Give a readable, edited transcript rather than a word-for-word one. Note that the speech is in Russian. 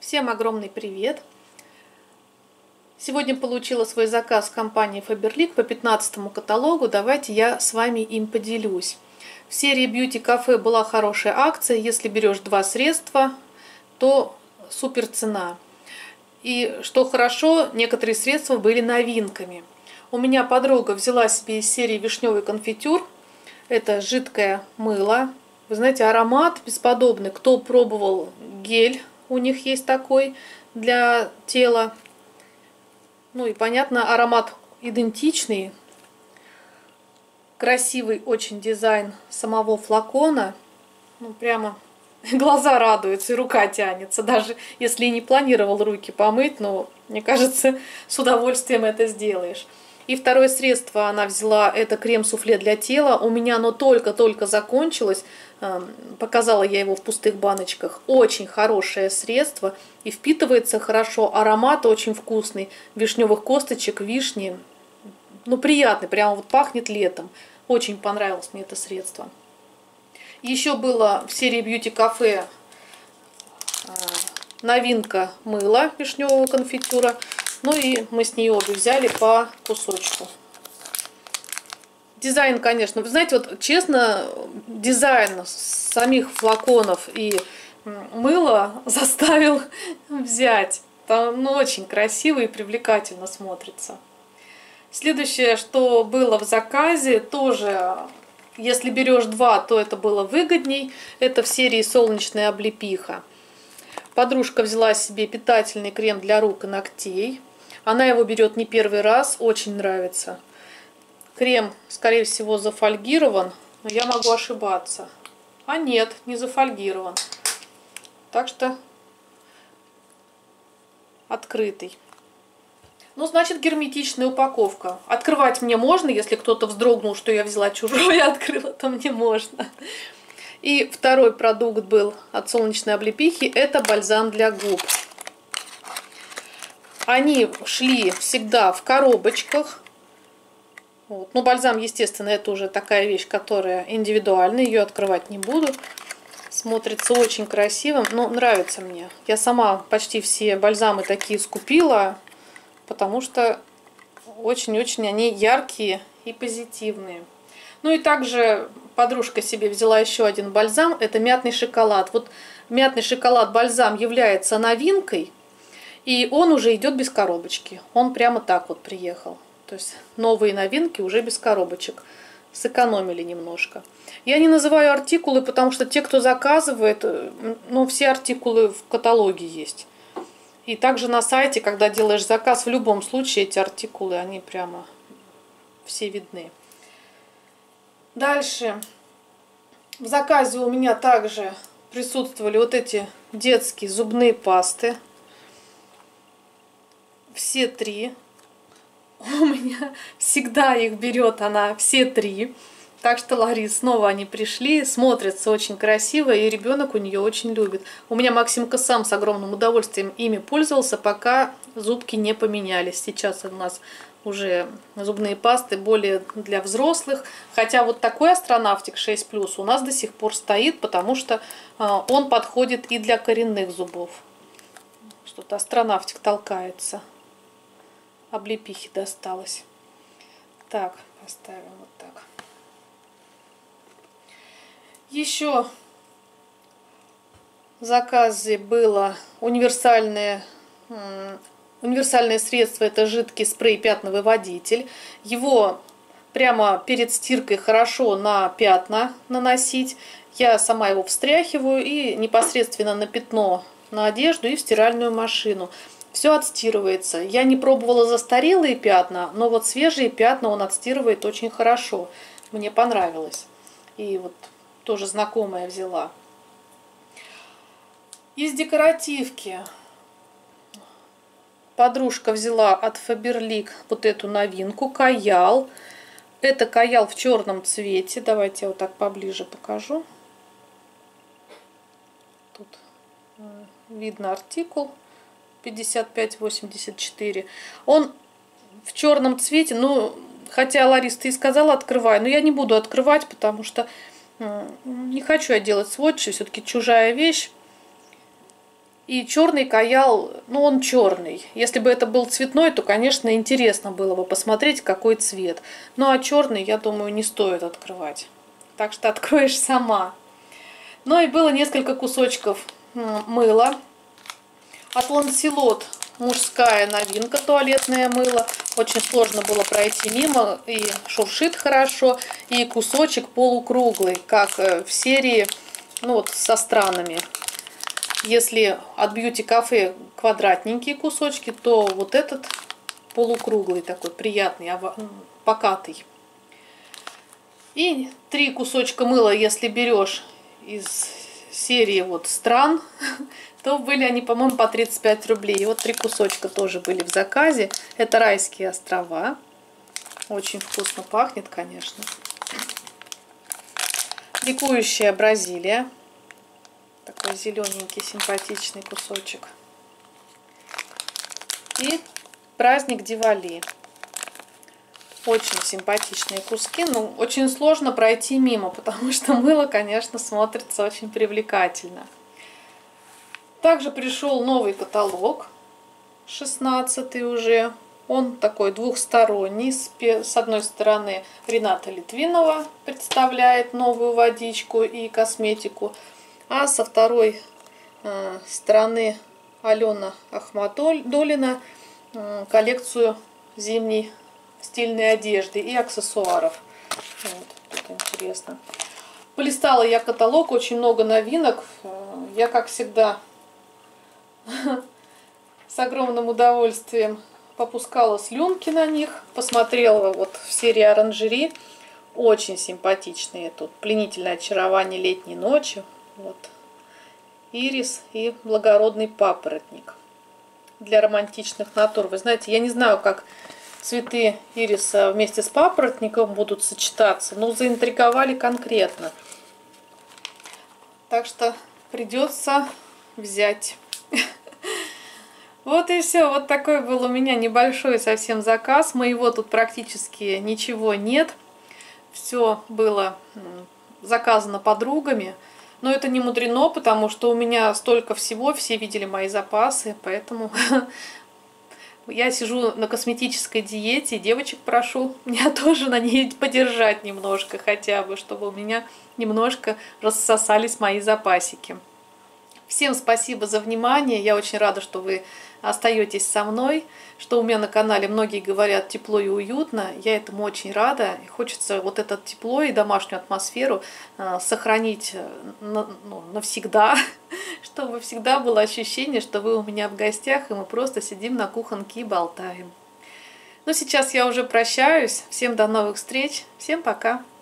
Всем огромный привет! Сегодня получила свой заказ компании Faberlic по 15 каталогу. Давайте я с вами им поделюсь. В серии Beauty Cafe была хорошая акция. Если берешь два средства, то супер цена. И что хорошо, некоторые средства были новинками. У меня подруга взяла себе из серии вишневый конфитюр. Это жидкое мыло. Вы знаете, аромат бесподобный. Кто пробовал гель, у них есть такой для тела. Ну и понятно, аромат идентичный. Красивый очень дизайн самого флакона. Ну прямо глаза радуются и рука тянется. Даже если не планировал руки помыть, но мне кажется, с удовольствием это сделаешь. И второе средство она взяла, это крем-суфле для тела. У меня оно только-только закончилось. Показала я его в пустых баночках. Очень хорошее средство. И впитывается хорошо. Аромат очень вкусный. Вишневых косточек, вишни. Ну, приятный. Прямо вот пахнет летом. Очень понравилось мне это средство. Еще было в серии Beauty Cafe новинка мыла вишневого конфитюра. Ну и мы с нее обе взяли по кусочку. Дизайн, конечно, вы знаете, вот честно, дизайн самих флаконов и мыла заставил взять. Там, ну, очень красиво и привлекательно смотрится. Следующее, что было в заказе, тоже, если берешь два, то это было выгодней. Это в серии «Солнечная облепиха». Подружка взяла себе питательный крем для рук и ногтей. Она его берет не первый раз, очень нравится. Крем, скорее всего, зафольгирован, но я могу ошибаться. А нет, не зафольгирован. Так что открытый. Ну, значит, герметичная упаковка. Открывать мне можно, если кто-то вздрогнул, что я взяла чужое и открыла, то мне можно. И второй продукт был от солнечной облепихи. Это бальзам для губ. Они шли всегда в коробочках. Вот. Ну, бальзам, естественно, это уже такая вещь, которая индивидуальная. Ее открывать не буду. Смотрится очень красивым. Но нравится мне. Я сама почти все бальзамы такие скупила. Потому что очень-очень они яркие и позитивные. Ну и также подружка себе взяла еще один бальзам. Это мятный шоколад. Вот мятный шоколад-бальзам является новинкой. И он уже идет без коробочки. Он прямо так вот приехал. То есть новые новинки уже без коробочек. Сэкономили немножко. Я не называю артикулы, потому что те, кто заказывает, ну, все артикулы в каталоге есть. И также на сайте, когда делаешь заказ, в любом случае эти артикулы, они прямо все видны. Дальше. В заказе у меня также присутствовали вот эти детские зубные пасты. Все три. У меня всегда их берет она, все три. Так что, Ларис, снова они пришли, смотрятся очень красиво, и ребенок у нее очень любит. У меня Максимка сам с огромным удовольствием ими пользовался, пока зубки не поменялись. Сейчас у нас уже зубные пасты более для взрослых. Хотя вот такой астронавтик 6+, у нас до сих пор стоит, потому что он подходит и для коренных зубов. Что-то астронавтик толкается. Облепихи досталось. Так, поставим вот так. Еще в заказе было универсальное средство. Это жидкий спрей пятновыводитель. Его прямо перед стиркой хорошо на пятна наносить. Я сама его встряхиваю и непосредственно на пятно, на одежду и в стиральную машину. Все отстирывается. Я не пробовала застарелые пятна, но вот свежие пятна он отстирывает очень хорошо. Мне понравилось. И вот тоже знакомая взяла. Из декоративки подружка взяла от Faberlic вот эту новинку, каял. Это каял в черном цвете. Давайте я вот так поближе покажу. Тут видно артикул 5584. Он в черном цвете. Ну, хотя, Ларис, ты и сказала, открывай. Но я не буду открывать, потому что не хочу я делать сводчи. Все-таки чужая вещь. И черный каял, ну он черный. Если бы это был цветной, то, конечно, интересно было бы посмотреть, какой цвет. Ну а черный, я думаю, не стоит открывать. Так что откроешь сама. Ну и было несколько кусочков мыла. От Ланселот мужская новинка, туалетное мыло. Очень сложно было пройти мимо, и шуршит хорошо, и кусочек полукруглый, как в серии, ну вот со странами. Если от Beauty Cafe квадратненькие кусочки, то вот этот полукруглый такой, приятный, покатый. И 3 кусочка мыла, если берешь из серии вот стран, то были они, по-моему, по 35 рублей. И вот 3 кусочка тоже были в заказе. Это Райские острова. Очень вкусно пахнет, конечно. Ликующая Бразилия. Такой зелененький, симпатичный кусочек. И праздник Дивали. Очень симпатичные куски. Ну, очень сложно пройти мимо, потому что мыло, конечно, смотрится очень привлекательно. Также пришел новый каталог, 16-й уже. Он такой двухсторонний. С одной стороны Рената Литвинова представляет новую водичку и косметику, а со второй стороны Алена Ахмадуллина коллекцию зимней стильной одежды и аксессуаров. Вот, тут интересно. Полистала я каталог, очень много новинок. Я, как всегда, с огромным удовольствием попускала слюнки на них. Посмотрела вот в серии оранжери. Очень симпатичные тут. Пленительное очарование летней ночи. Вот. Ирис и благородный папоротник. Для романтичных натур. Вы знаете, я не знаю, как цветы ириса вместе с папоротником будут сочетаться, но заинтриговали конкретно. Так что придется взять. Вот и все. Вот такой был у меня небольшой совсем заказ. Моего тут практически ничего нет. Все было заказано подругами. Но это не мудрено, потому что у меня столько всего. Все видели мои запасы. Поэтому я сижу на косметической диете. Девочек прошу меня тоже на ней подержать немножко хотя бы, чтобы у меня немножко рассосались мои запасики. Всем спасибо за внимание. Я очень рада, что вы остаетесь со мной, что у меня на канале многие говорят тепло и уютно. Я этому очень рада. И хочется вот это тепло и домашнюю атмосферу сохранить навсегда, чтобы всегда было ощущение, что вы у меня в гостях, и мы просто сидим на кухонке и болтаем. Ну, сейчас я уже прощаюсь. Всем до новых встреч. Всем пока.